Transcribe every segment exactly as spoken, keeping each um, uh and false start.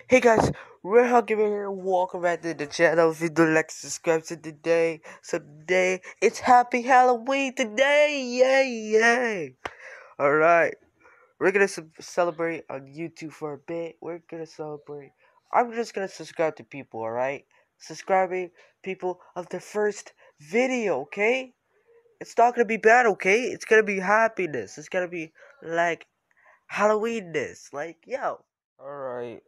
Hey guys, we're Hugging here. Welcome back to the channel. If you don't like, subscribe to today. So today, it's Happy Halloween today. Yay, yay. Alright, we're gonna ce- celebrate on YouTube for a bit. We're gonna celebrate. I'm just gonna subscribe to people, alright? Subscribing people of the first video, okay? It's not gonna be bad, okay? It's gonna be happiness. It's gonna be like Halloweenness. Like, yo. Alright.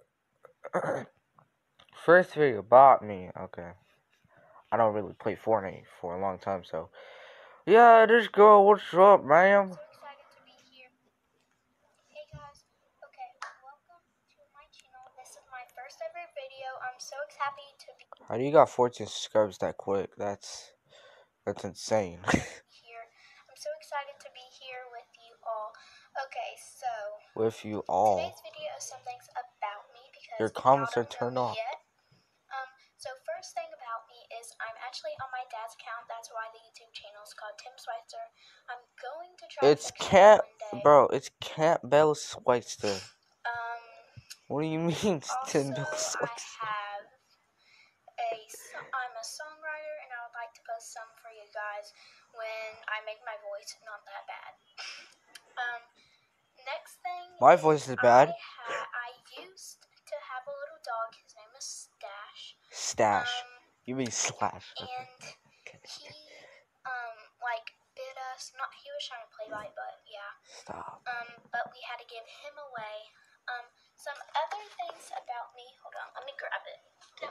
First video about me. Okay. I don't really play Fortnite for a long time, so. Yeah, this girl, what's up, ma'am? I'm so excited to be here. Hey guys, okay, welcome to my channel. This is my first ever video. I'm so happy to be How do you got fourteen subscribers that quick? That's that's insane. here. I'm so excited to be here with you all. Okay, so With you all. today's video is some things about me because Your y'all comments are don't know turned me off. yet. Um, so first thing about me is I'm actually on my dad's account. That's why the YouTube channel is called Tim Schweitzer. I'm going to try It's to fix Camp, it one day. bro. It's Camp Bell Schweitzer. Um, What do you mean, Tim also Bell I Schweitzer? have a so I'm a songwriter, and I would like to post some for you guys when I make my voice not that bad. Um, next thing, My voice is bad. I ha- I used to have a little dog. His name is Stash. Stash. Um, You mean slash? and Okay. he um like bit us. Not he was trying to play by, but yeah. Stop. Um, but we had to give him away. Um, some other things about me. Hold on, let me grab it. No.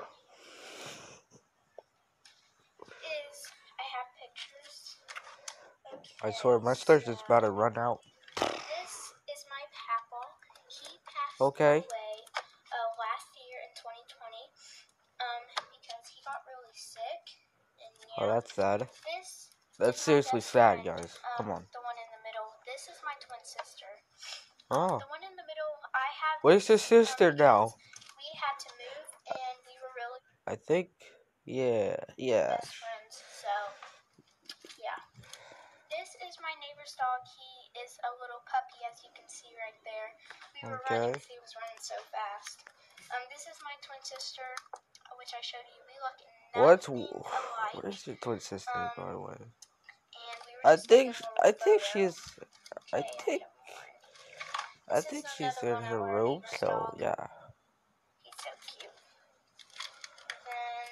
Is I have pictures. Okay, I swear, my thirst is about to so run out. this is my papa. He passed Okay. away uh, last year in twenty twenty um, because he got really sick. And yeah, Oh, that's sad. this That's is my seriously best sad, friend, guys. um, Come on. the one in the middle. This is my twin sister. Oh. The one in the middle, I have. Where's your sister um, now? We had to move, and we were really I think, yeah, yeah. best friends. So, yeah. This is my neighbor's dog. He is a little puppy, as you can see right there. We were Okay. running because he was running so fast. Um, this is my twin sister, which I showed you. We look What's nothing alike. where's your twin sister, Um, by the way? and we were I just think taking a I little think photo. she's I Okay, think I have one. I This think is she's another in one her of our room. neighbor's So dog. yeah. He's so cute. Then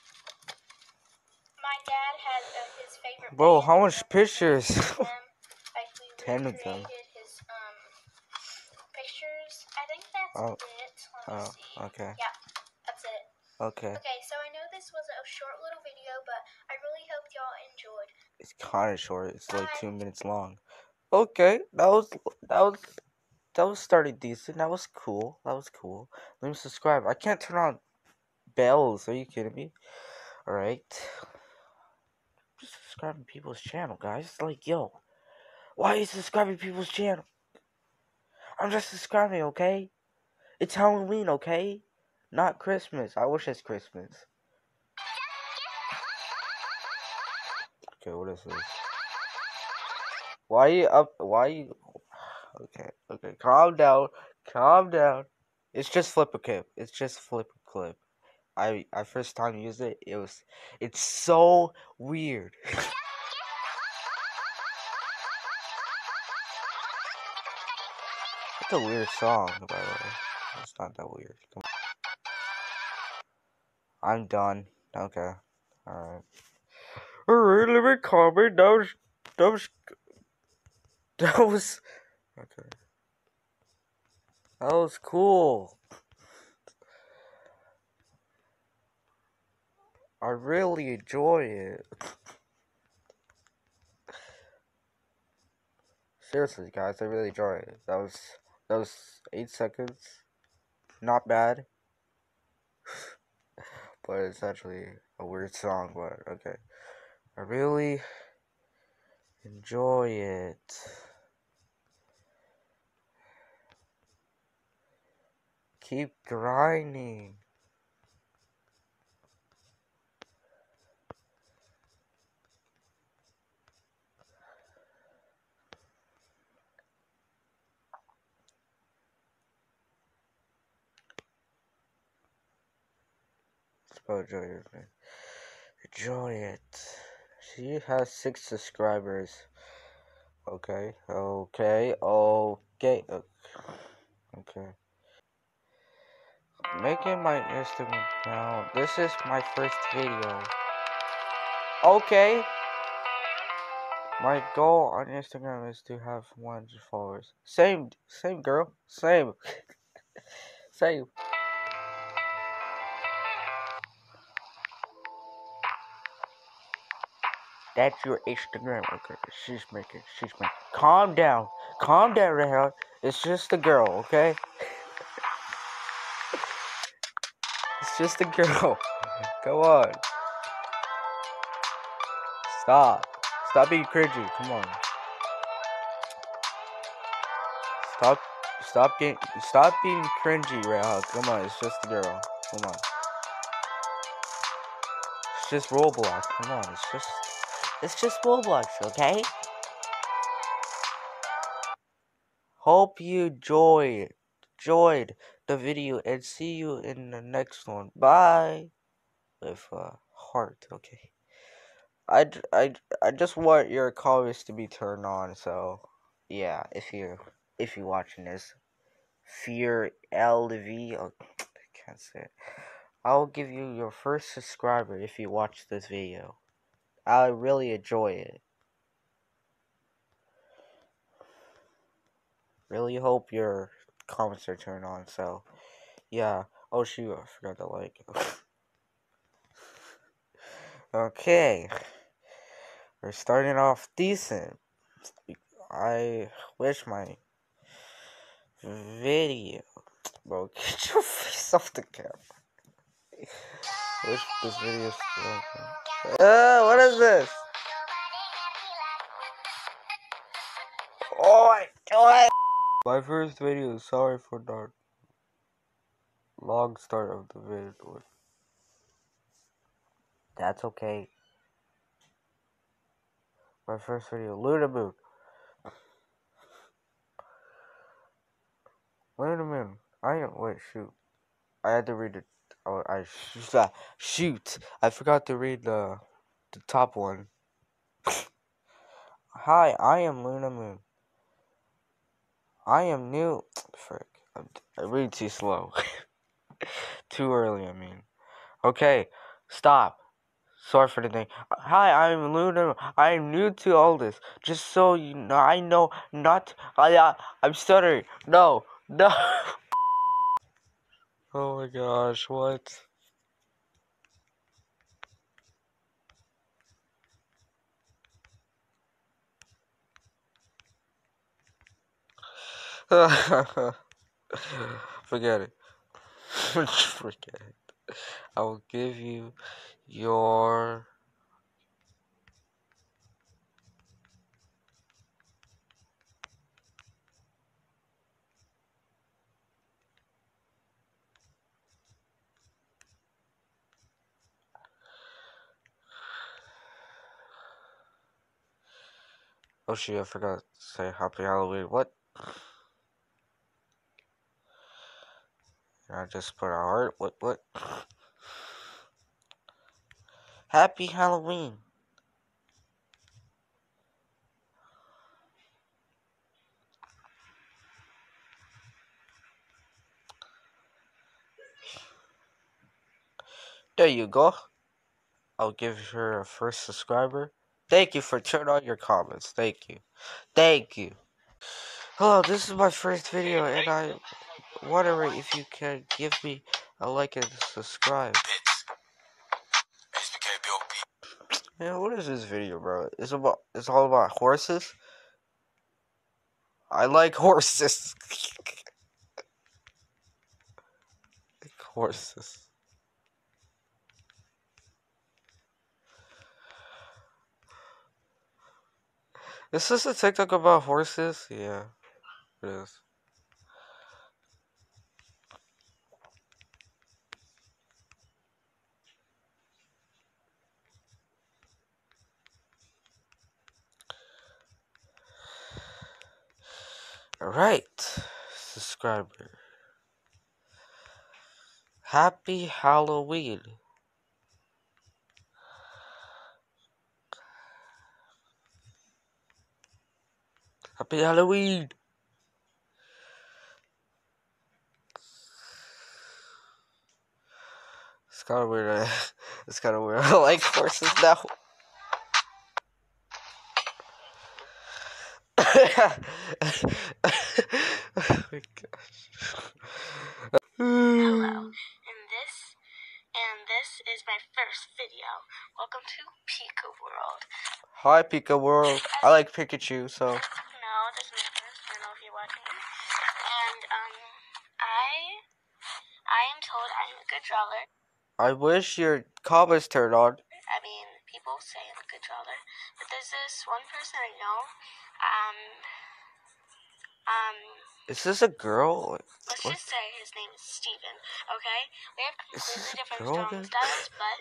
my dad had uh, his favorite. Bro, band, how much and pictures? them, like we Ten of them. recreated his um pictures. I think that's Oh, it. Let me oh, see. okay, Yeah, that's it. okay. Okay, so I know this was a short little video, but I really hope y'all enjoyed. It's kind of short. It's like Bye. two minutes long. Okay, that was that was that was starting decent. That was cool. That was cool. Let me subscribe. I can't turn on bells. Are you kidding me? All right. Just subscribing people's channel, guys. Like, yo, why are you subscribing people's channel? I'm just subscribing, okay? It's Halloween, okay? Not Christmas. I wish it's Christmas. Okay, what is this? Why are you up? Why are you? Okay, okay. Calm down. Calm down. It's just flip a clip. It's just flip a clip. I I first time used it. It was. It's so weird. It's a weird song, by the way. It's not that weird. Come on. I'm done. Okay. Alright. Alright, let me comment. That was. That was. That was. Okay. That was cool. I really enjoy it. Seriously, guys, I really enjoy it. That was. That was eight seconds. Not bad. But it's actually a weird song, but okay. I really enjoy it. Keep grinding. Oh, enjoy it. Enjoy it. She has six subscribers. Okay, okay, okay, okay. Making my Instagram now. This is my first video. Okay. My goal on Instagram is to have one hundred followers. Same, same girl. Same. Same. That's your Instagram. Okay, she's making, she's making. Calm down. Calm down, Rahel. It's just a girl, okay? It's just a girl. Come on. Stop. Stop being cringy. Come on. Stop. Stop getting. Stop being cringy, Rahel. Come on. It's just a girl. Come on. It's just Roblox. Come on. It's just. It's just Roblox, okay? Hope you enjoyed, enjoyed the video and see you in the next one. Bye. With a heart, okay. I, I, I just want your comments to be turned on, so yeah, if you if you're watching this, Fear L V, oh, I can't say it. I'll give you your first subscriber if you watch this video. I really enjoy it. Really hope your comments are turned on, so yeah. Oh shoot, I forgot to like. Okay, we're starting off decent. I wish my video, bro, get your face off the camera. Wish this video still. Uh, what is this? Oh my god! My first video. Sorry for the long start of the video. That's okay. My first video, Luna Moon. Luna Moon. I am. Wait, shoot. I had to read it. Oh, I shoot. Shoot. I forgot to read the the top one. Hi, I am Luna Moon. I am new. Frick. I'm, I'm reading too slow. Too early, I mean. Okay, stop. Sorry for the thing. Hi, I'm Luna. I am new to all this. Just so you know, I know not. I, uh, I'm stuttering. No, no. Oh my gosh, what? Forget it. Forget it. I will give you your. Oh shit, I forgot to say Happy Halloween. What? I just put a heart. What? What? Happy Halloween. There you go. I'll give her a first subscriber. Thank you for turning on your comments. Thank you. Thank you. Hello, this is my first video, and I wondering if you can give me a like and subscribe. Man, what is this video, bro? It's about. It's all about horses. I like horses. Like horses. Is this a TikTok about horses? Yeah, it is. Alright, subscriber. Happy Halloween. Happy Halloween. It's kind of weird. It's kind of weird. I like horses now. Oh my gosh. Hello, and this and this is my first video. Welcome to Pika World. Hi, Pika World. I like Pikachu, so. No, this is my first channel if you're watching it. And um, I I am told I'm a good drawer. I wish your comments turned on. I mean, people say I'm a good drawer, but there's this one person I know. Um, um. Is this a girl? Let's What? just say his name is Steven. Okay, we have Is completely this a different girl drawing again? styles, but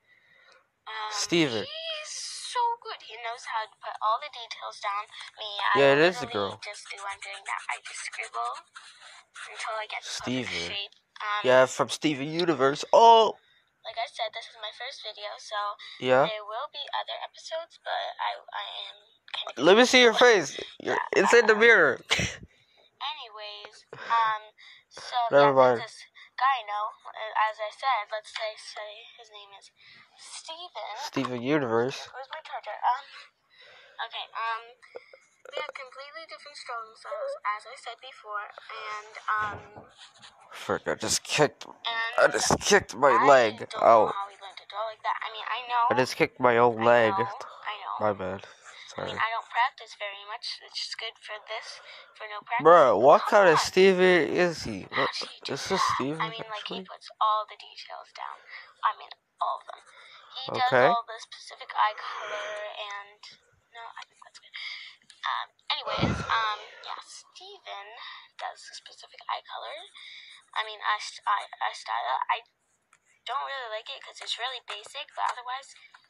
um, Steven. he's so good. He knows how to put all the details down. Me, Yeah, I it is a literally girl. just do what I'm doing now. I just scribble until I get the perfect Steven. shape. Um, Yeah, from Steven Universe. Oh. Like I said, this is my first video, so Yeah. there will be other episodes, but I I am kind of. Let me see your face. You're, Yeah, it's in the mirror. Anyways, um, so Never yeah, mind. there's this guy I know. As I said, let's say say his name is Steven. Steven Universe. Where's my charger? Um, okay. Um, we have completely different drawing styles, as I said before, and um. Frick! I just kicked. And I just kicked my I leg. don't know Oh. how we learned to draw like that. I mean, I know. I just kicked my own I leg. know. I know. My bad. I Sorry. mean, I don't practice very much. It's just good for this, for no practice. Bro, what Come kind on. of Steven is he? What? Actually, do Is this Steven? I mean, like, he Actually? puts all the details down. I mean, all of them. He does Okay. all the specific eye color and... No, I think that's good. Um, anyways, um, yeah, Steven does the specific eye color. I mean, eye, eye, eye style. I don't really like it because it's really basic, but otherwise,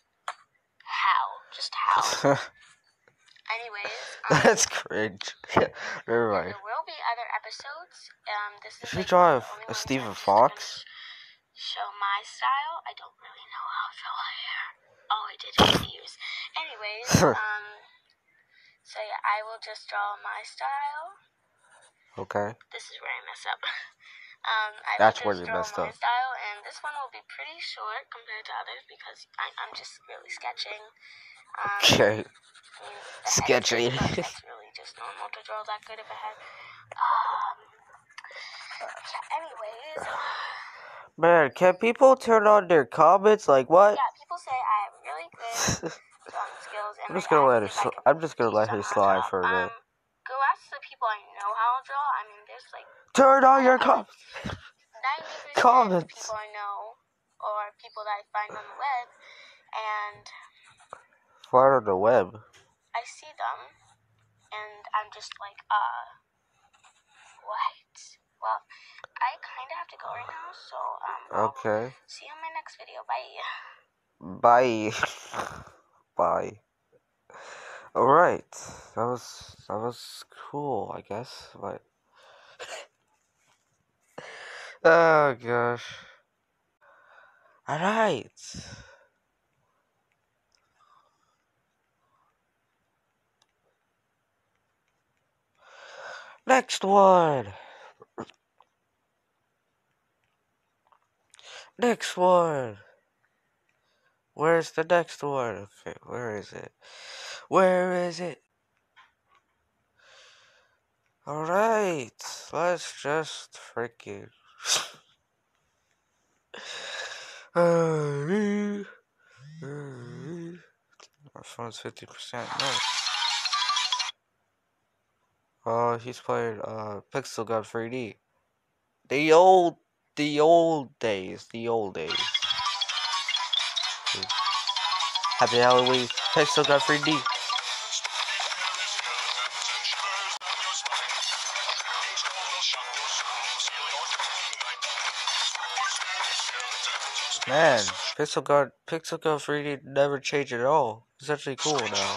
how? Just how? Anyways, um, That's cringe. Never mind. there will be other episodes. Um, this is Should you like draw the a, only a ones Steven I'm just Fox? gonna show my style. I don't really know how to draw hair. All I did was ears. Anyways, um, so yeah, I will just draw my style. Okay. This is where I mess up. um, I That's will where just you draw messed my up. style, and this one will be pretty short compared to others because I, I'm just really sketching. Um, Okay. I mean, the Sketchy. head, but that's really just normal to draw that good of a head. Um, yeah, anyways. Man, can people turn on their comments? Like what? Yeah, people say I have really good drawing skills, and I'm just like, gonna I let her. think I Sl- can I'm just gonna let teach her them how to slide draw. for a bit. Um, go ask the people I know how to draw. I mean, there's like Turn on your I, com- ninety percent comments. people I know, or people that I find on the web, and Fart on the web. I see them, and I'm just like, uh, what? Well, I kind of have to go right now, so um, I'll Okay. see you in my next video. Bye. Bye. Bye. Alright. That was that was cool, I guess. But oh gosh. Alright. Next one. Next one. Where's the next one? Okay, where is it? Where is it? Alright, let's just freaking. My phone's fifty percent. No. Oh, he's playing uh, Pixel Gun three D. The old, the old days, the old days. Happy Halloween, Pixel Gun three D. Man, Pixel Gun, Pixel Gun three D never changed at all. It's actually cool now.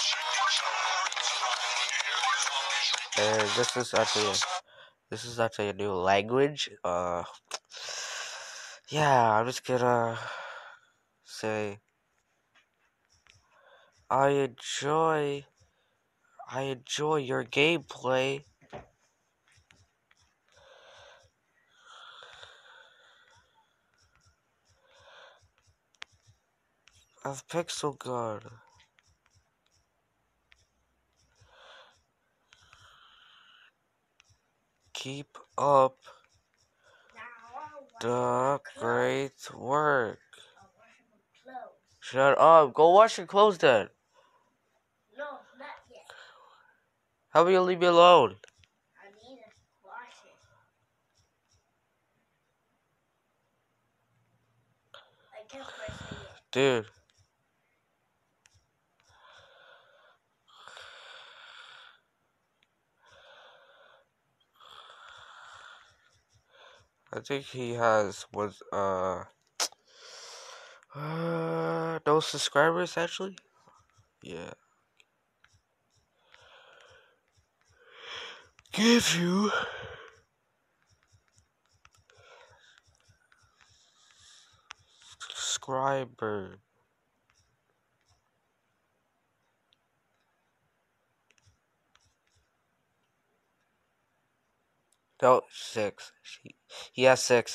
And this is actually, a, this is actually a new language. Uh, yeah, I'm just gonna say I enjoy I enjoy your gameplay. Of Pixel Gun. Keep up the great work. Shut up. Go wash your clothes then. No, not yet. How will you leave me alone? I need to wash it. I can't press it yet. Dude. I think he has was uh uh those subscribers actually. Yeah. Give you subscriber. No, six. He, he has six.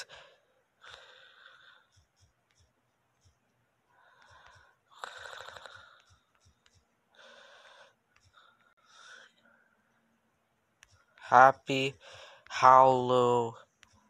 Happy Halloween.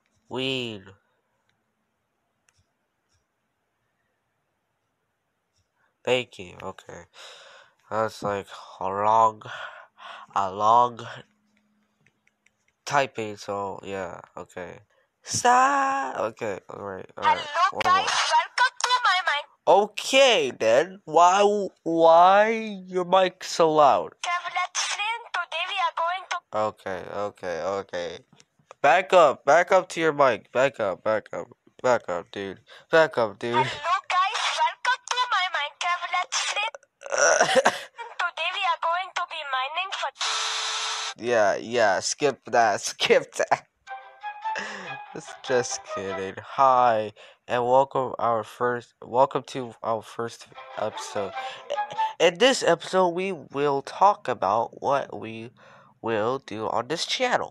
Thank you. Okay. That's like a long, a long typing. So yeah. Okay. Stop. Okay. All right. All right. Hello One guys, more. welcome to my mind. Okay then. Why? Why your mic so loud? Let's friend. Today we are going to. Okay. Okay. Okay. Back up. Back up to your mic. Back up. Back up. Back up, dude. Back up, dude. Hello guys, welcome to my Minecraft Let's Play. Today we are going to be mining for. Yeah, yeah, skip that, skip that. Just kidding. Hi, and welcome our first, welcome to our first episode. In this episode, we will talk about what we will do on this channel.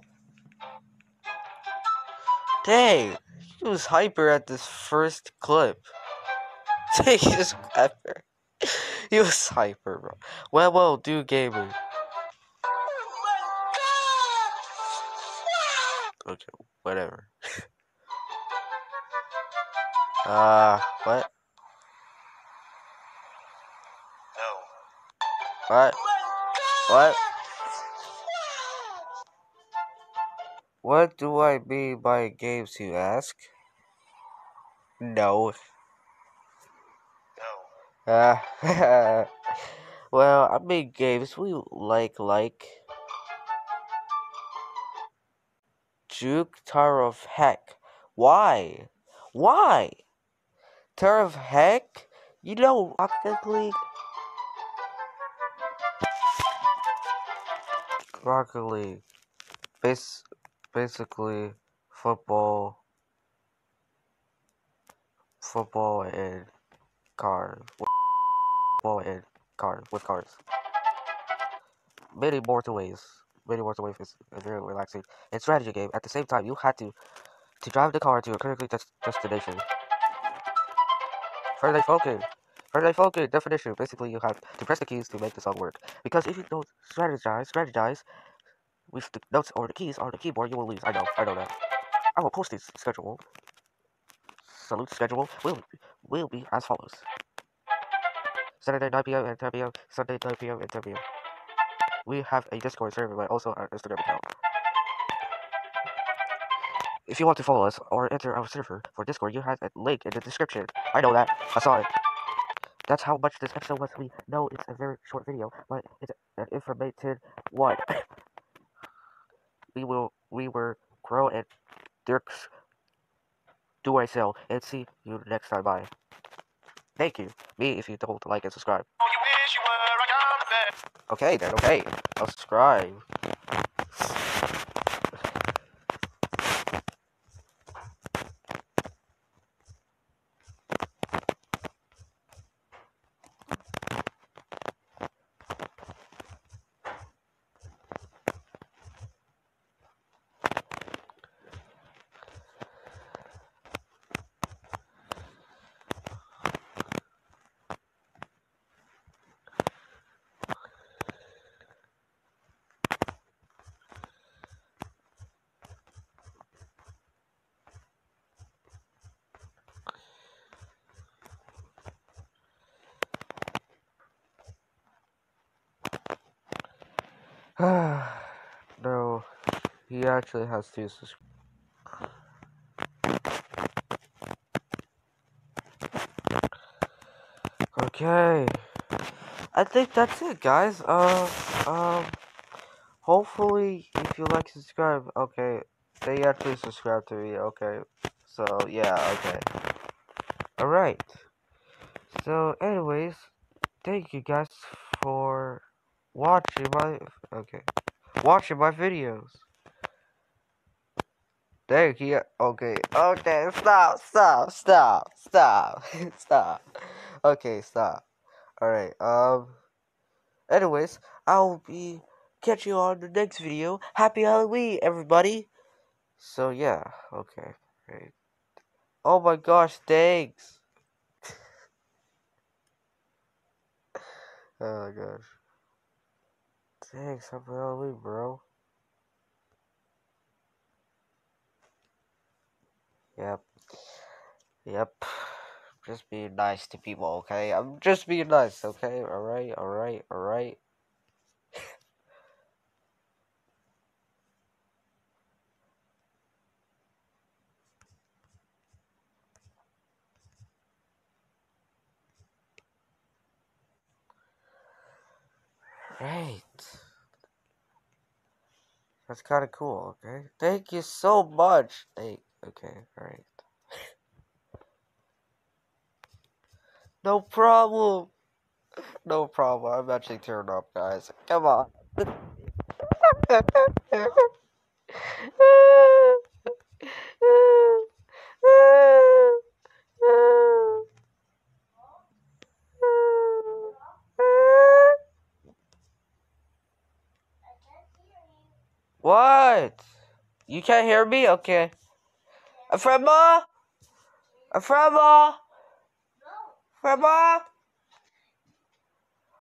Dang, he was hyper at this first clip. He was hyper. He was hyper, bro. Well, well, do gaming. Okay, whatever. Uh, what? No. What? What? What do I mean by games, you ask? No. No. Uh, well, I mean games we like, like Juke Tower of Heck. Why? Why? Tower of Heck? You know Rocket League? Rocket League. Bas- basically, football, football and cars. Football and cars, with cars. Many more to ways. Many more to ways is a very relaxing and strategy game. At the same time, you had to to drive the car to a critical des- destination. Further focus. Further focus. Definition. Basically, you have to press the keys to make the song work. Because if you don't strategize, strategize with the notes or the keys on the keyboard, you will lose. I know. I know that. I will post this schedule. Salute schedule will will be as follows: Saturday nine p m and ten p m Sunday nine p m and ten p m We have a Discord server, but also our Instagram account. If you want to follow us or enter our server for Discord, you have a link in the description. I know that. I saw it. That's how much this episode was. We know it's a very short video, but it's an informative one. we will, we were Crow and Dirk's Do I Sell, and see you next time. Bye. Thank you. Me if you don't like and subscribe. Okay then, okay. I'll subscribe. No, he actually has two subscribers. Okay, I think that's it, guys. Uh, um, hopefully, if you like, subscribe. Okay, they actually subscribe to me. Okay, so yeah, okay. All right. So, anyways, thank you guys for watching my okay, watching my videos. Thank you. Okay. Okay. Stop. Stop. Stop. Stop. Stop. Okay. Stop. All right. Um. Anyways, I'll be catching you on the next video. Happy Halloween, everybody. So yeah. Okay. Great. Oh my gosh. Thanks. Oh my gosh. Thanks. Happy Halloween, bro. Yep. Yep. Just being nice to people, okay? I'm just being nice, okay? Alright, alright, alright. Right. That's kind of cool, okay? Thank you so much. Thank, okay, alright. No problem. No problem. I'm actually turned up, guys. Come on. What? You can't hear me? Okay. A friend, Ma? A friend, Ma? Friend, Ma?